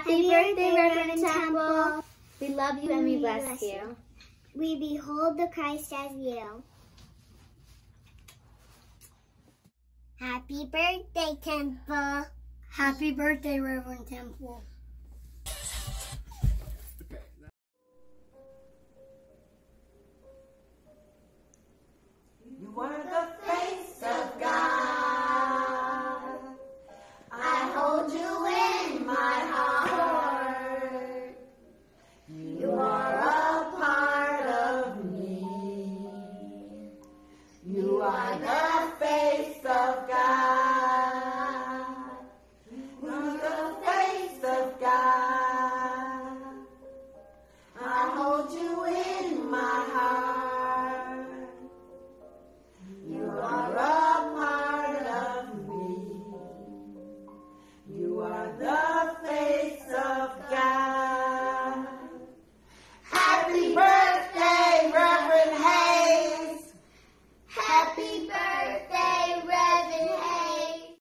Happy birthday, Reverend Temple. We love you and we bless you. We behold the Christ as you. Happy birthday, Temple. Happy birthday, Reverend Temple. You want to go